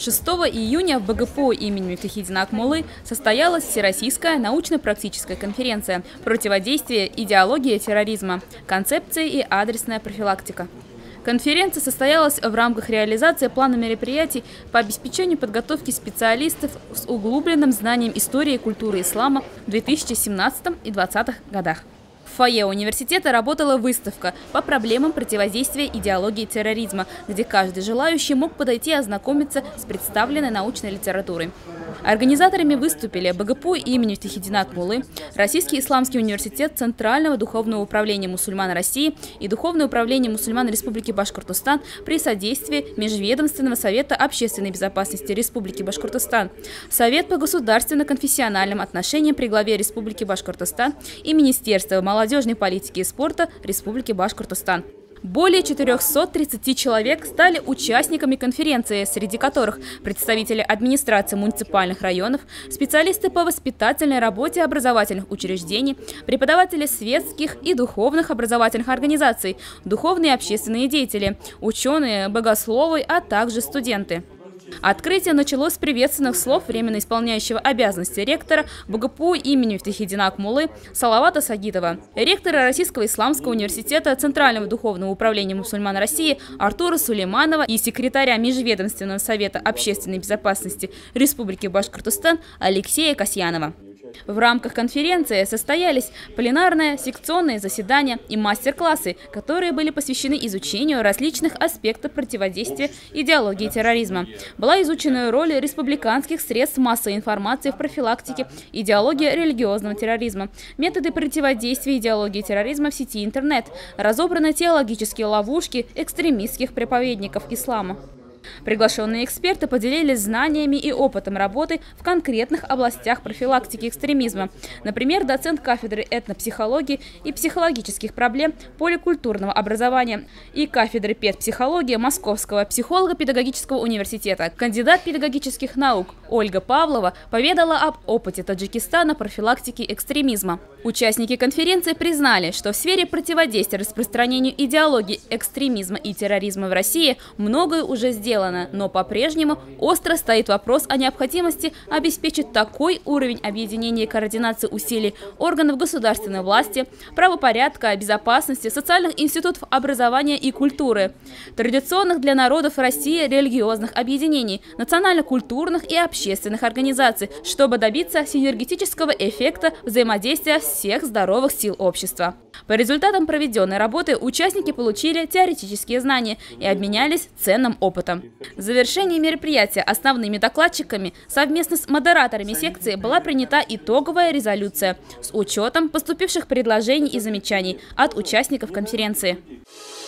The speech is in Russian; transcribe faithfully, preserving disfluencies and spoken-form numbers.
шестого июня в БГПУ имени Мифтахиддина Акмуллы состоялась Всероссийская научно-практическая конференция «Противодействие идеологии терроризма. Концепция и адресная профилактика». Конференция состоялась в рамках реализации плана мероприятий по обеспечению подготовки специалистов с углубленным знанием истории и культуры ислама в две тысячи семнадцатом и две тысячи двадцатом годах. В фойе университета работала выставка по проблемам противодействия идеологии терроризма, где каждый желающий мог подойти и ознакомиться с представленной научной литературой. Организаторами выступили БГПУ имени Мифтахиддина Акмуллы, Российский исламский университет Центрального духовного управления мусульман России и Духовное управление мусульман Республики Башкортостан при содействии Межведомственного совета общественной безопасности Республики Башкортостан, Совет по государственно-конфессиональным отношениям при главе Республики Башкортостан и Министерство молодежной политики и спорта Республики Башкортостан. Более четырёхсот тридцати человек стали участниками конференции, среди которых представители администрации муниципальных районов, специалисты по воспитательной работе образовательных учреждений, преподаватели светских и духовных образовательных организаций, духовные и общественные деятели, ученые, богословы, а также студенты. Открытие началось с приветственных слов временно исполняющего обязанности ректора БГПУ имени Мифтахиддина Акмуллы Салавата Сагитова, ректора Российского исламского университета Центрального духовного управления мусульман России Артура Сулейманова и секретаря Межведомственного совета общественной безопасности Республики Башкортостан Алексея Касьянова. В рамках конференции состоялись пленарные, секционные заседания и мастер-классы, которые были посвящены изучению различных аспектов противодействия идеологии терроризма. Была изучена роль республиканских средств массовой информации в профилактике идеологии религиозного терроризма, методы противодействия идеологии терроризма в сети интернет, разобраны теологические ловушки экстремистских проповедников ислама. Приглашенные эксперты поделились знаниями и опытом работы в конкретных областях профилактики экстремизма. Например, доцент кафедры этнопсихологии и психологических проблем поликультурного образования и кафедры педпсихологии Московского психолого-педагогического университета, кандидат педагогических наук Ольга Павлова поведала об опыте Таджикистана профилактики экстремизма. Участники конференции признали, что в сфере противодействия распространению идеологии экстремизма и терроризма в России многое уже сделано. Но по-прежнему остро стоит вопрос о необходимости обеспечить такой уровень объединения и координации усилий органов государственной власти, правопорядка, безопасности, социальных институтов образования и культуры, традиционных для народов России религиозных объединений, национально-культурных и общественных организаций, чтобы добиться синергетического эффекта взаимодействия всех здоровых сил общества. По результатам проведенной работы участники получили теоретические знания и обменялись ценным опытом. В завершении мероприятия основными докладчиками совместно с модераторами секции была принята итоговая резолюция с учетом поступивших предложений и замечаний от участников конференции.